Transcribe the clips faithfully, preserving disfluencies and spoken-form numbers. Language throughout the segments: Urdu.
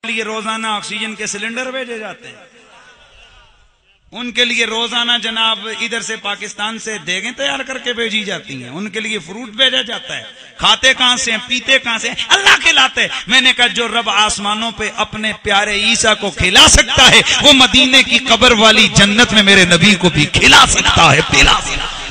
لیے روزانہ آکسیجن کے سلنڈر بھیجے جاتے ہیں، ان کے لیے روزانہ جناب ادھر سے پاکستان سے دیگیں تیار کر کے بھیجی جاتی ہیں، ان کے لیے فروٹ بھیجا جاتا ہے، کھاتے کہاں سے ہیں، پیتے کہاں سے ہیں؟ اللہ کھلاتے. میں نے کہا جو رب آسمانوں پہ اپنے پیارے عیسیٰ کو کھلا سکتا ہے وہ مدینے کی قبر والی جنت میں میرے نبی کو بھی کھلا سکتا ہے، پلا سکتا ہے.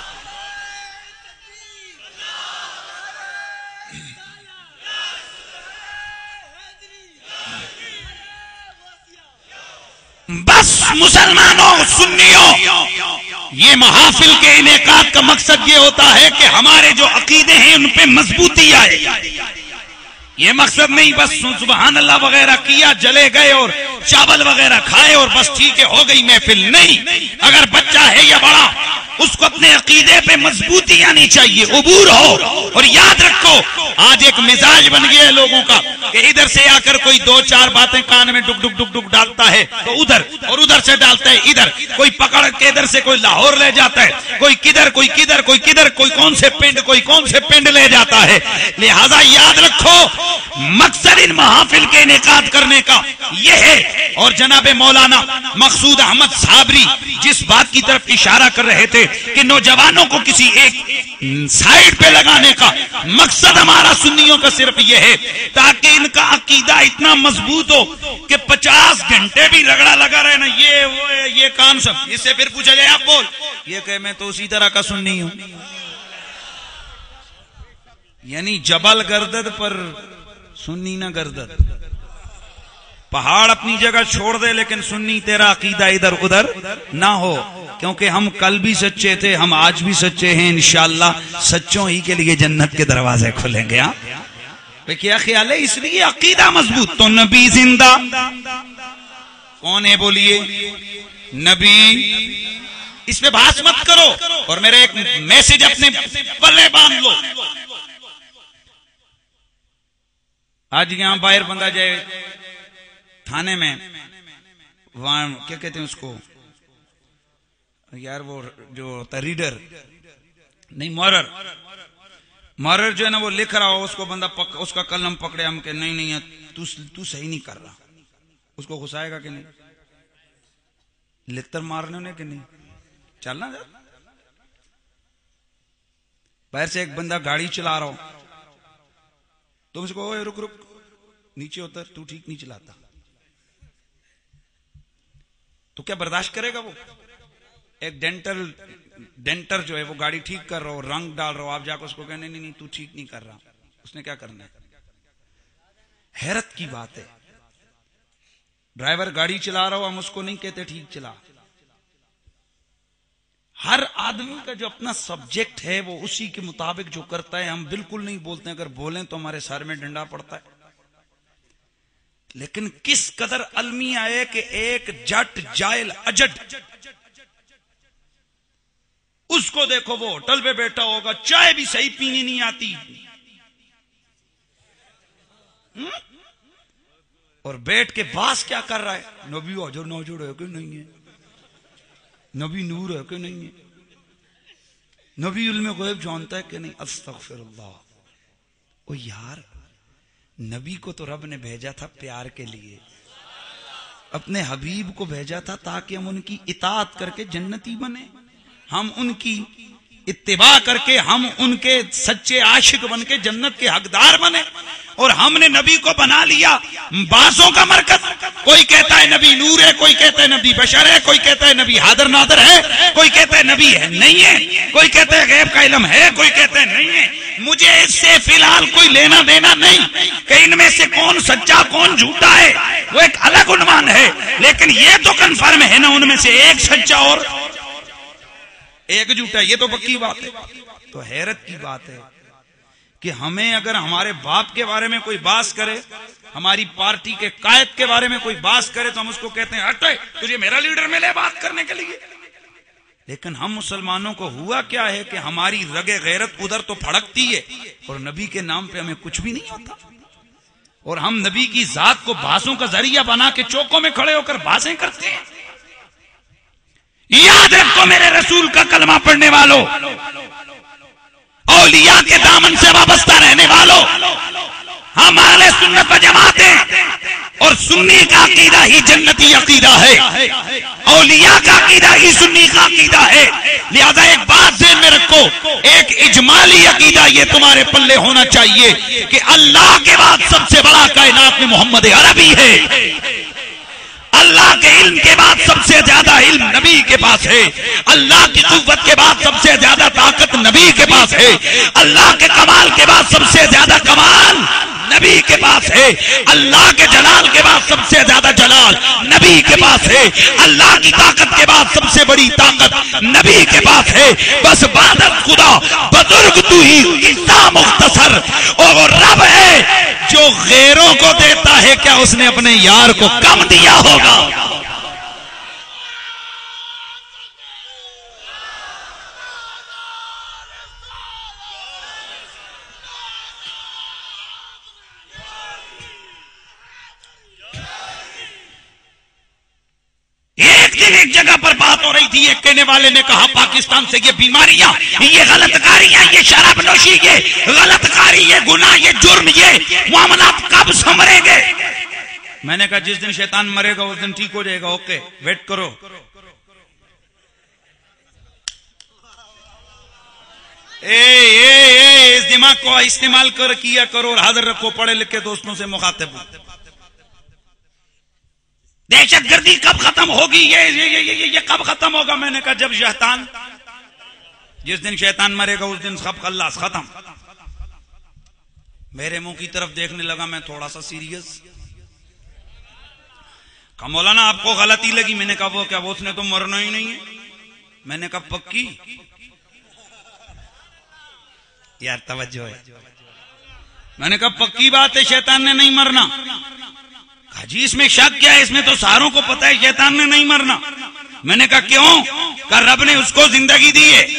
بس مسلمانوں سنیوں، یہ محافل کے انعقاد کا مقصد یہ ہوتا ہے کہ ہمارے جو عقیدے ہیں ان پہ مضبوطی آئے. یہ مقصد نہیں بس سبحان اللہ وغیرہ کیا جلے گئے اور چاول وغیرہ کھائے اور بس ٹھیک ہے ہو گئی محفل. نہیں، اگر بچہ ہے یا بڑا اس کو اپنے عقیدے پہ مضبوطی آنی چاہیے، عبور ہو. اور یاد رکھو آج ایک مزاج بن گیا ہے لوگوں کا کہ ادھر سے آ کر کوئی دو چار باتیں کان میں ڈک ڈک ڈک ڈک ڈالتا ہے تو ادھر، اور ادھر سے ڈالتا ہے ادھر، کوئی پکڑ کے ادھر سے کوئی لاہور لے جاتا ہے، کوئی کدھر کوئی کدھر کوئی کدھر، کوئی کون سے پنڈ کوئی کون سے پنڈ لے جاتا ہے. لہذا یاد رکھو مقصد ان محافل کے انعقاد کرنے کا یہ ہے. اور جناب مولانا مقصود احمد صابری جس بات کی طرف اشارہ کر رہے تھے کہ نوجوانوں کو کسی ایک سائیڈ پہ لگانے کا مقصد ہمارا سنیوں کا صرف یہ ہے تاکہ ان کا عقیدہ اتنا مضبوط ہو کہ پچاس گھنٹے بھی رگڑا لگا رہے نا یہ وہ یہ کام سب. اس سے پھر پوچھا جائے آپ بول، یہ کہ میں تو اسی طرح کا سنی ہوں. یعنی جبل گردد پر سنی نہ گردد. پہاڑ اپنی جگہ چھوڑ دے لیکن سنی تیرا عقیدہ ادھر ادھر نہ ہو. کیونکہ ہم کل بھی سچے تھے، ہم آج بھی سچے ہیں، انشاءاللہ سچوں ہی کے لیے جنت کے دروازے کھلیں گے. ہاں کیا خیال ہے؟ اس لیے عقیدہ مضبوط. تو نبی زندہ کون ہے بولیے؟ نبی. اس پہ بحث مت کرو. اور میرے ایک میسج اپنے پلے باندھ لو. آج یہاں باہر بندہ جائے تھانے میں، وہاں کیا کہتے ہیں اس کو یار، وہ جو ہوتا ہے ریڈر نہیں مورر، مورر جو ہے نا وہ لکھ رہا ہو، اس کو بندہ پک اس کا قلم پکڑے ہم کہ نہیں نہیں تو, تو صحیح نہیں کر رہا، اس کو غصائے گا کہ نہیں؟ لتر مارنے نے کہ نہیں؟ چلنا جا. باہر سے ایک بندہ گاڑی چلا رہا ہو، تم اس کو رک رک نیچے ہوتا تو ٹھیک نہیں چلاتا، تو کیا برداشت کرے گا وہ؟ ایک ڈینٹل ڈینٹر جو ہے وہ گاڑی ٹھیک کر رہا ہو، رنگ ڈال رہا ہو، آپ جا کر اس کو کہنے نہیں نہیں تو ٹھیک نہیں کر رہا، اس نے کیا کرنا ہے؟ حیرت کی بات ہے. ڈرائیور گاڑی چلا رہا ہو، ہم اس کو نہیں کہتے ٹھیک چلا. ہر آدمی کا جو اپنا سبجیکٹ ہے وہ اسی کے مطابق جو کرتا ہے. ہم بالکل نہیں بولتے، اگر بولیں تو ہمارے سر میں ڈنڈا پڑتا ہے. لیکن کس قدر علمی آئے کہ ایک جٹ جائل اجڈ، اس کو دیکھو وہ ہوٹل پہ بیٹھا ہوگا، چائے بھی صحیح پینی نہیں آتی، اور بیٹھ کے باس کیا کر رہا ہے؟ نبی حضر نوجڑ ہے کہ نہیں ہے؟ نبی نور ہے کہ نہیں ہے؟ نبی علم غیب جانتا ہے کہ نہیں؟ استغفر اللہ. او یار، نبی کو تو رب نے بھیجا تھا پیار کے لیے، اپنے حبیب کو بھیجا تھا تاکہ ہم ان کی اطاعت کر کے جنتی بنے، ہم ان کی اتباع کر کے ہم ان کے سچے عاشق بن کے جنت کے حقدار بنے. اور ہم نے نبی کو بنا لیا بازوں کا مرکز. کوئی کہتا ہے نبی نور ہے، کوئی کہتا ہے نبی بشر ہے، کوئی کہتا ہے نبی حاضر ناظر ہے، کوئی کہتا ہے نبی ہے نہیں ہے، کوئی کہتا ہے غیب کا علم ہے، کوئی کہتا ہے نہیں ہے. مجھے اس سے فی الحال کوئی لینا دینا نہیں کہ ان میں سے کون سچا کون جھوٹا ہے، وہ ایک الگ عنوان ہے. لیکن یہ تو کنفرم ہے نا ان میں سے ایک سچا اور ایک جھوٹا، یہ تو پکی بات ہے. تو حیرت کی بات ہے کہ ہمیں اگر ہمارے باپ کے بارے میں کوئی بات کرے، ہماری پارٹی کے قائد کے بارے میں کوئی بات کرے تو ہم اس کو کہتے ہیں ہٹ تجھے میرا لیڈر ملے بات کرنے کے لیے. لیکن ہم مسلمانوں کو ہوا کیا ہے کہ ہماری رگ غیرت ادھر تو پھڑکتی ہے اور نبی کے نام پہ ہمیں کچھ بھی نہیں ہوتا، اور ہم نبی کی ذات کو بازوں کا ذریعہ بنا کے چوکوں میں کھڑے ہو کر بازیں کرتے ہیں. یاد رکھو میرے رسول کا کلمہ پڑھنے والوں، اولیاء کے دامن سے وابستہ رہنے والوں، ہم اہل سنت و جماعت ہیں. اور سنی کا عقیدہ ہی جنتی عقیدہ ہے، اولیاء کا عقیدہ ہی سنی کا عقیدہ ہے. لہذا ایک بات ذہن میں رکھو، ایک اجمالی عقیدہ یہ تمہارے پلے ہونا چاہیے کہ اللہ کے بعد سب سے بڑا کائنات میں محمد عربی ہے. اللہ کے علم کے بعد سب سے زیادہ علم نبی کے پاس ہے. اللہ کی قوت کے بعد سب سے زیادہ طاقت نبی کے پاس ہے. اللہ کے کمال کے بعد سب سے زیادہ کمال نبی کے پاس ہے. اللہ کے جلال کے بعد سب سے زیادہ جلال نبی کے پاس ہے. اللہ کی طاقت کے بعد سب سے بڑی طاقت نبی کے پاس ہے. بس عبادت خدا بزرگ تو ہی قصہ مختصر. اور رب ہے جو غیروں کو دیتا ہے، کیا اس نے اپنے یار کو کم دیا ہوگا؟ ایک دن ایک جگہ پر بات ہو رہی تھی، ایک کہنے والے نے کہا پاکستان سے یہ بیماریاں، یہ غلط کاریاں، یہ شراب نوشی، یہ غلط کاری، یہ گناہ، یہ جرم، یہ معاملات کب سنوریں گے؟ میں نے کہا جس دن شیطان مرے گا اس دن ٹھیک ہو جائے گا. اوکے ویٹ کرو. اے اے اے اس دماغ کو استعمال کر کیا کرو اور حاضر رکھو پڑھے لکھے دوستوں سے مخاطب ہو. دہشت گردی کب ختم ہوگی؟ یہ یہ یہ یہ کب ختم ہوگا؟ میں نے کہا جب شیطان، جس دن شیطان مرے گا اس دن سب خلاص ختم. میرے منہ کی طرف دیکھنے لگا میں تھوڑا سا سیریس. کہا مولانا آپ کو غلطی لگی. میں نے کہا وہ کیا؟ وہ اس نے تو مرنا ہی نہیں ہے. میں نے کہا پکی؟ یار توجہ ہے. میں نے کہا پکی بات ہے شیطان نے نہیں مرنا. کہا جی اس میں شک کیا ہے؟ اس میں تو ساروں کو پتا ہے شیطان نے نہیں مرنا. میں نے کہا کیوں؟ کہا رب نے اس کو زندگی دی ہے.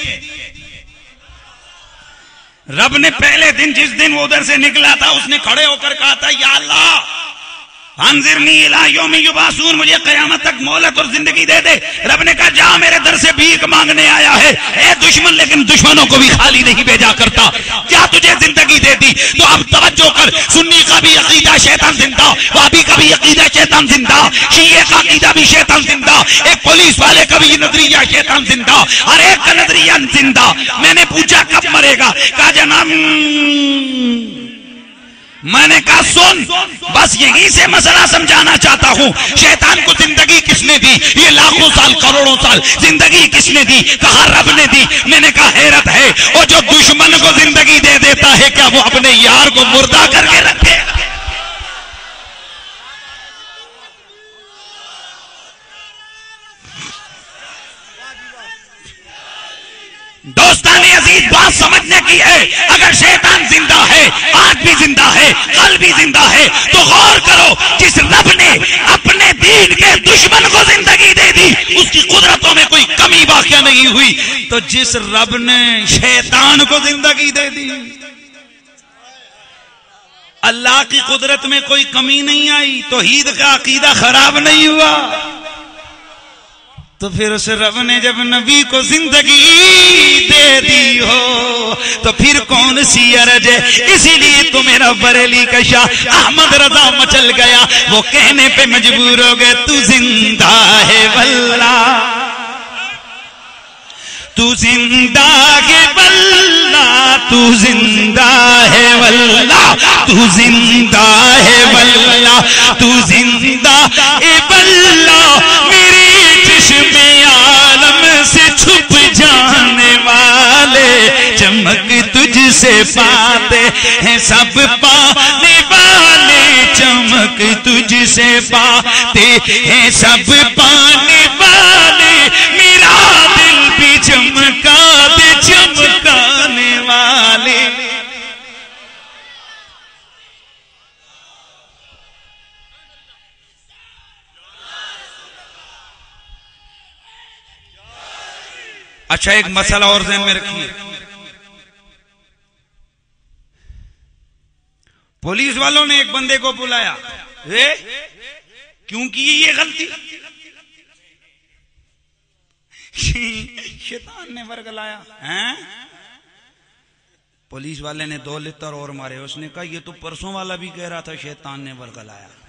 رب نے پہلے دن جس دن وہ ادھر سے نکلا تھا اس نے کھڑے ہو کر کہا تھا یا اللہ انظرنی الی یوم یبعثون، مجھے قیامت تک مہلت اور زندگی دے دے. رب نے کہا جا میرے در سے بھیک مانگنے آیا ہے اے دشمن، لیکن دشمنوں کو بھی خالی نہیں بھیجا کرتا. کیا تجھے زندگی دے دی؟ تو اب توجہ کر، سنی کا بھی عقیدہ شیطان زندہ، وہابی کا بھی عقیدہ شیطان زندہ، شیعہ کا عقیدہ بھی شیطان زندہ، ایک پولیس والے کا بھی نظریہ شیطان زندہ، ہر ایک کا نظریہ زندہ. میں نے پوچھا کب مرے گا؟ کہا جناب میں نے کہا سن، بس یہیں سے مسئلہ سمجھانا چاہتا ہوں. شیطان کو زندگی کس نے دی؟ یہ لاکھوں سال کروڑوں سال زندگی کس نے دی؟ کہا رب نے دی. میں نے کہا حیرت ہے، اور جو دشمن کو زندگی دے دیتا ہے کیا وہ اپنے یار کو مردہ کر کے رکھے؟ دوستان عزیز بات سمجھنے کی ہے. اگر شیطان زندہ ہے، آج بھی زندہ ہے، کل بھی زندہ ہے، تو غور کرو جس رب نے اپنے دین کے دشمن کو زندگی دے دی اس کی قدرتوں میں کوئی کمی واقع نہیں ہوئی. تو جس رب نے شیطان کو زندگی دے دی اللہ کی قدرت میں کوئی کمی نہیں آئی. توحید کا عقیدہ خراب نہیں ہوا. تو پھر اس رب نے جب نبی کو زندگی دے دی ہو تو پھر کون سی عرض ہے؟ اسی لیے تو میرا بریلی کا شاہ احمد رضا مچل گیا، وہ کہنے پہ مجبور ہو گئے تو زندہ ہے واللہ، تو زندہ ہے واللہ، تو زندہ ہے واللہ، تو زندہ ہے واللہ، تو زندہ ہے واللہ. میری چشم عالم سے چھپ جانے والے چمک تجھ سے پاتے ہیں سب پانے والے، چمک تجھ سے پاتے ہیں سب پانے والے. میرا دل بھی چمکا دے چمکانے والے. اچھا ایک مسئلہ اور ذہن میں رکھیے. پولیس والوں نے ایک بندے کو بلایا، کیوں کی یہ غلطی؟ شیطان نے ورگلایا. پولیس والے نے دو لتر اور مارے. اس نے کہا یہ تو پرسوں والا بھی کہہ رہا تھا شیطان نے ورگلایا.